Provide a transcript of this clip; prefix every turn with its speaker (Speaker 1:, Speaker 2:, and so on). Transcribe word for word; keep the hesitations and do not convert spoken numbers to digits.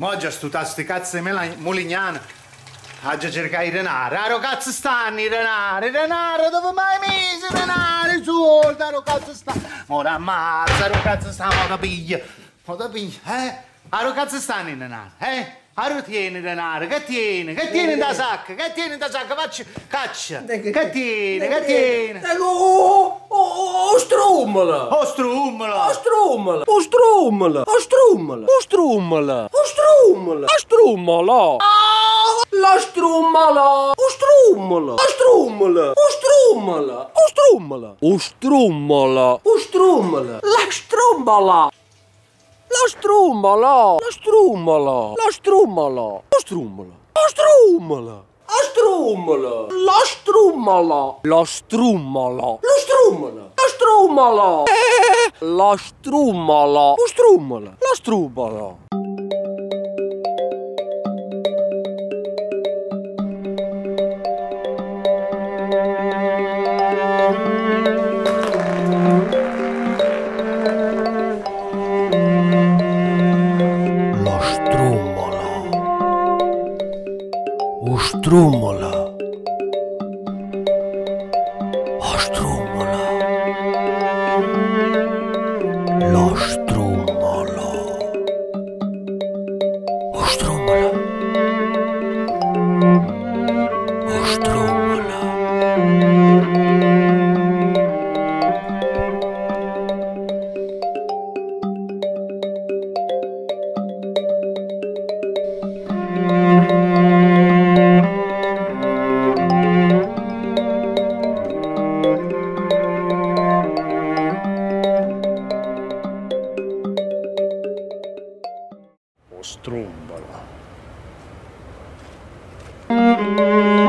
Speaker 1: Moggia stu sti cazzo di Mulignano. Oggi cercare i denari. Aro cazzo stanno i denari? I denari dove mai misi i denari? I soldi, aro cazzo stanno. Ora ammazza, aro cazzo stanno, ora piglia. Ora piglia, eh? Aro cazzo stanno i denari, eh? Aro tieni i denari, che tieni? Che tieni da sacca? Che tieni da sacca? Facci, caccia. Che tieni? Che tieni?
Speaker 2: Oh, oh, strummala.
Speaker 1: Oh, strummala.
Speaker 2: Oh, strummala. Oh, strummala. Oh, strummala. Oh, strummala. Oh, strummala. Oh, strummala. La strummala. Oh, strummala. Oh, strummala. Oh, strummala. Oh, strummala. Oh, strummala. Oh, strummala. La strummala. La strummala. La strummala. La strummala. La strummala. La strummala. La strummala. La strummala. La strummala. La strummala. La strummala. La strummala. La strummala. La strummala. Strummola. Oh, strummola. Lo strummolo. Oh, strummola. Oh, strummola.
Speaker 3: Strumbala.